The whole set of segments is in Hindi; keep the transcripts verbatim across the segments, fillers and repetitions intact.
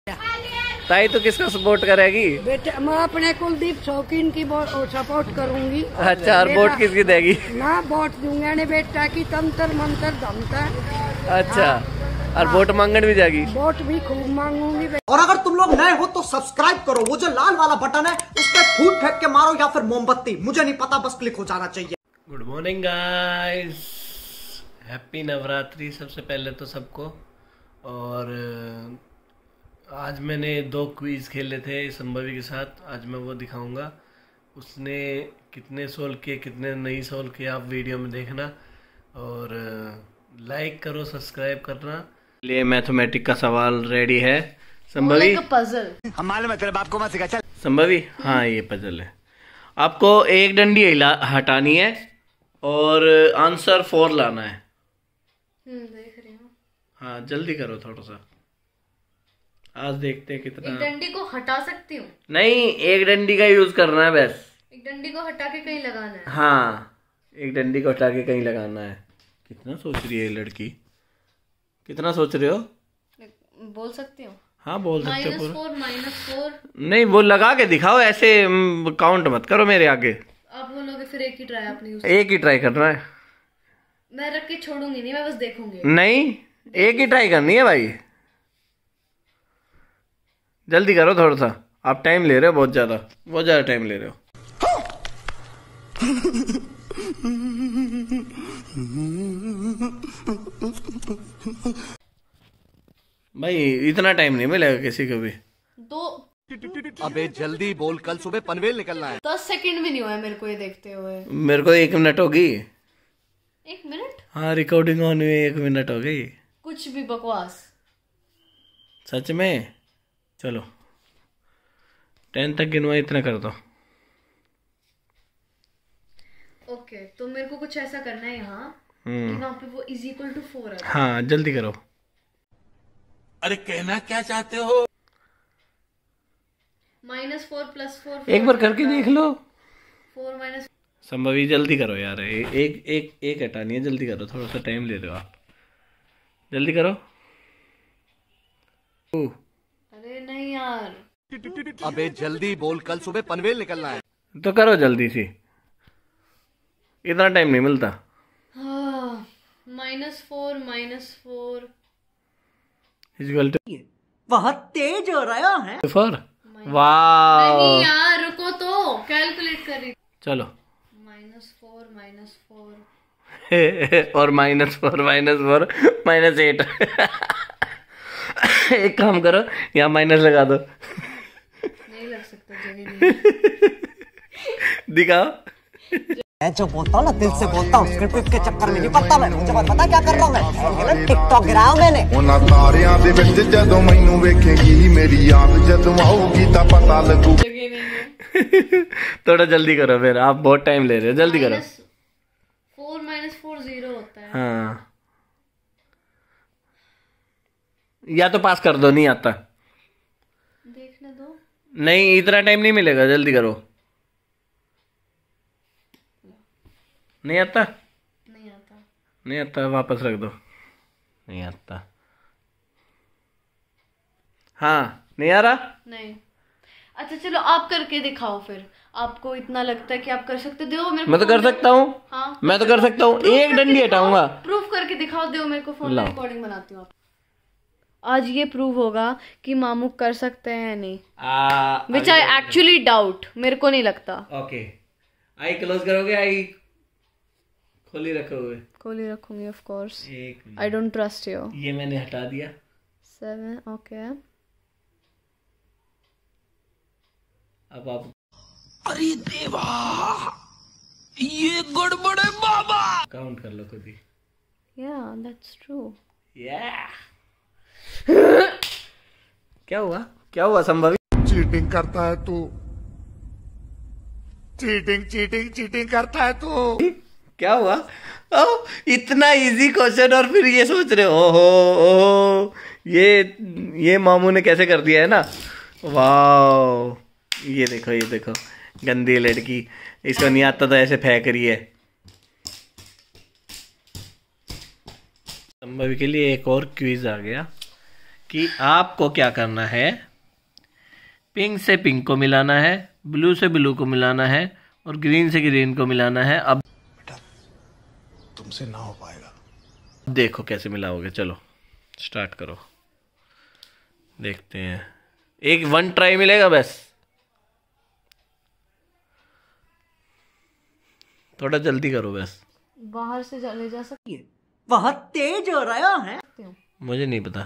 ताई तो किसका सपोर्ट करेगी? बेटा मैं अपने कुलदीप शौकीन की सपोर्ट करूंगी। अच्छा, और वोट किसकी देगी? ना वोट दूंगा ने बेटा की तंत्र मंत्र धमता। अच्छा, और वोट मांगने भी जाएगी? वोट भी खूब मांगूंगी। और अगर तुम लोग नए हो तो सब्सक्राइब करो, वो जो लाल वाला बटन है उस पर फूट फेंक के मारो या फिर मोमबत्ती, मुझे नहीं पता, बस क्लिक हो जाना चाहिए। Good morning guys, happy Navratri सबसे पहले तो सबको। और आज मैंने दो क्विज खेले थे संभवी के साथ, आज मैं वो दिखाऊंगा। उसने कितने सोल्व किए कितने नहीं सोल्व किए आप वीडियो में देखना, और लाइक करो, सब्सक्राइब करना। लिए मैथमेटिक का सवाल रेडी है संभवी? पजल हम मालूम है तेरे बाप को मत सिखा। चल संभवी, हाँ ये पजल है। आपको एक डंडी हटानी है और आंसर फोर लाना है। देख रही हूँ। हाँ जल्दी करो थोड़ा सा, आज देखते हैं कितना। एक डंडी को हटा सकती हूँ? नहीं, एक डंडी का यूज करना है बस। एक डंडी को हटा के कहीं लगाना है? हाँ, एक डंडी को हटा के कहीं लगाना है। कितना सोच रही है लड़की, कितना सोच रहे हो? बोल सकती हूँ? हाँ बोल सकते हो। माइनस फोर माइनस फोर नहीं, वो लगा के दिखाओ, ऐसे काउंट मत करो मेरे आगे। आप बोलोगे फिर एक ही ट्राई आपने यूज। एक ही ट्राई करना है। मैं रख के छोड़ूंगी नहीं, मैं बस देखूंगी। नहीं, एक ही ट्राई करनी है भाई, जल्दी करो थोड़ा सा। आप टाइम ले रहे हो बहुत ज्यादा, बहुत ज्यादा टाइम ले रहे हो। भाई इतना टाइम नहीं मिलेगा किसी को भी। दो अबे जल्दी बोल, कल सुबह पनवेल निकलना है। दस सेकंड भी नहीं हुआ मेरे को ये देखते हुए। मेरे को एक मिनट होगी। एक मिनट? हाँ, रिकॉर्डिंग होने में एक मिनट हो गई। कुछ भी बकवास। सच में? चलो टेन तक गिनवा, इतना कर दो। ओके, तो मेरे को कुछ ऐसा करना है यहाँ कि वहाँ पे वो इज इक्वल टू फोर है। हाँ जल्दी करो। अरे कहना क्या चाहते हो? Minus four plus four. एक बार करके देख लो। Four minus. संभवी जल्दी करो यार, ए, एक एक एक हटानी है, जल्दी करो, थोड़ा सा टाइम ले रहे हो आप, जल्दी करो। ओ, अरे नहीं यार। अबे जल्दी बोल, कल सुबह पनवेल निकलना है। तो करो जल्दी सी, इतना टाइम नहीं मिलता। Minus four minus four equal to बहुत तेज हो रहा है। फोर। वाह, नहीं यार रुको तो कैलकुलेट कर रही। चलो। माइनस फोर माइनस फोर और minus four minus four minus eight. एक काम करो, यहाँ माइनस लगा दो। नहीं लग सकता, जगह नहीं। दिखाओ। मैं जो बोलता हूँ ना दिल से बोलता हूँ, स्क्रिप्ट के चक्कर में नहीं पड़ता मैं। मुझे पता क्या कर रहा हूँ मैं, टिकटॉक गिराया मैंने। उन्हां तारियां दे विच जदों मैनूं वेखेगी, मेरी याद जदों आऊगी तां पता लगू। जगह नहीं है। थोड़ा जल्दी करो, फिर आप बहुत टाइम ले रहे हो, जल्दी करो। फोर माइनस फोर जीरो होता है। हाँ, या तो पास कर दो, नहीं आता। देखने दो। नहीं, इतना टाइम नहीं मिलेगा, जल्दी करो। नहीं आता? नहीं आता। नहीं आता, वापस रख दो। नहीं आता। हाँ, नहीं आ रहा? नहीं। अच्छा चलो आप करके दिखाओ फिर। आपको इतना लगता है कि आप कर सकते, दो मेरे को। मैं तो कर सकता हूँ। हाँ मैं तो कर सकता हूँ, एक डंडी हटाऊंगा। प्रूफ करके दिखाओ, दो मेरे को, फोन में रिकॉर्डिंग बनाती हूँ। आज ये प्रूव होगा कि मामू कर सकते हैं या नहीं, विच आई एक्चुअली डाउट। मेरे को नहीं लगता। ओके, आई क्लोज करोगे? आई खोली रखोगे? खोली रखूंगी ऑफ कोर्स। एक आई डोंट ट्रस्ट यू। ये मैंने हटा दिया। सेवन। ओके, अब आप। अरे देवा, ये गड़बड़ है बाबा। काउंट कर लो खुद ही। या दैट्स ट्रू। या क्या हुआ, क्या हुआ संभवी? चीटिंग करता है तू, चीटिंग चीटिंग चीटिंग करता है तू। क्या हुआ? ओ, इतना इजी क्वेश्चन और फिर ये सोच रहे हो? ओहो ओहो, ये ये मामू ने कैसे कर दिया है ना। वाह, ये देखो, ये देखो, गंदी लड़की, इसको नहीं आता तो ऐसे फेंक रही है। संभवी के लिए एक और क्विज आ गया कि आपको क्या करना है। पिंक से पिंक को मिलाना है, ब्लू से ब्लू को मिलाना है और ग्रीन से ग्रीन को मिलाना है। अब बेटा तुमसे ना हो पाएगा। देखो कैसे मिलाओगे। चलो स्टार्ट करो, देखते हैं। एक वन ट्राई मिलेगा बस, थोड़ा जल्दी करो बस। बाहर से ले जा सकती है। बहुत तेज हो रहा है। मुझे नहीं पता।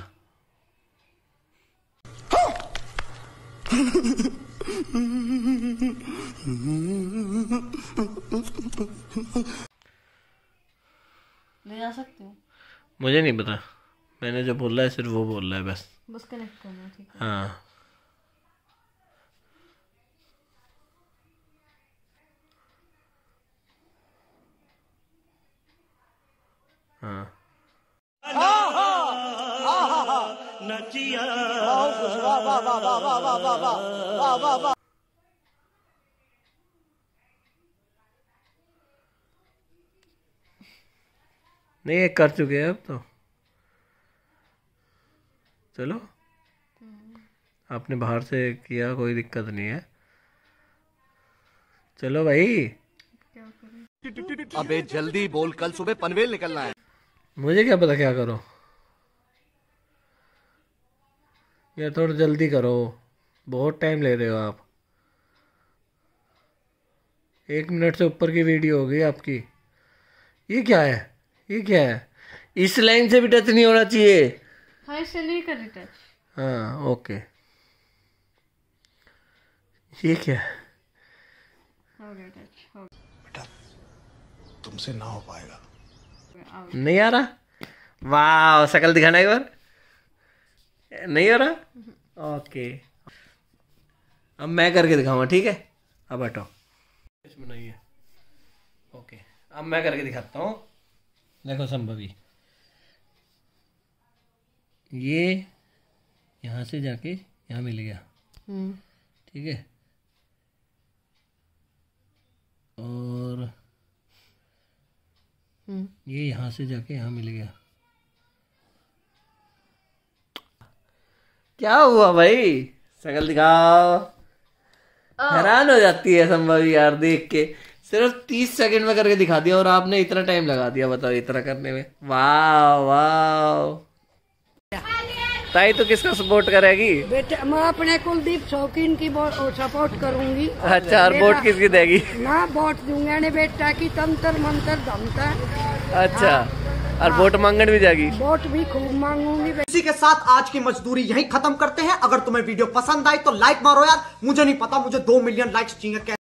ले जा सकती हूँ। मुझे नहीं पता, मैंने जो बोला है सिर्फ वो बोल रहा है बस। बस कनेक्ट करना, ठीक है। हाँ हाँ नहीं, ये कर चुके हैं अब तो। चलो आपने बाहर से किया, कोई दिक्कत नहीं है। चलो भाई। अबे जल्दी बोल, कल सुबह पनवेल निकलना है। मुझे क्या पता क्या करो, या थोड़ा जल्दी करो, बहुत टाइम ले रहे हो आप। एक मिनट से ऊपर की वीडियो हो गई आपकी। ये क्या है, ये क्या है? इस लाइन से भी टच नहीं होना चाहिए। हाँ इससे नहीं कर रही टच। हाँ ओके। ये क्या है? हो गया टच, हो गया। बेटा तुमसे ना हो पाएगा। नहीं आ रहा? वाह, शक्ल दिखाना एक बार। नहीं हो रहा? ओके, अब मैं करके दिखाऊंगा, ठीक है? अब हटो, इसमें नहीं है। ओके, अब मैं करके दिखाता हूँ। देखो संभवी, ये यहाँ से जाके यहाँ मिल गया, ठीक है? और ये यहाँ से जाके यहाँ मिल गया। क्या हुआ भाई? शक्ल दिखाओ। हैरान हो जाती है संभवी यार देख के। सिर्फ तीस सेकंड में करके दिखा दिया और आपने इतना टाइम लगा दिया, बताओ इतना करने में। वाह वाह। ताई तो किसका सपोर्ट करेगी? बेटा मैं अपने कुलदीप शौकीन की सपोर्ट करूंगी। अच्छा, और वोट किसकी देगी? ना वोट दूंगा ने बेटा की तंत्र मंत्र दमता। अच्छा, और वोट मांगने भी जाएगी? वोट भी खूब मांगूंगी। इसी के साथ आज की मजदूरी यहीं खत्म करते हैं। अगर तुम्हें वीडियो पसंद आई तो लाइक मारो यार। मुझे नहीं पता, मुझे दो मिलियन लाइक्स चाहिए।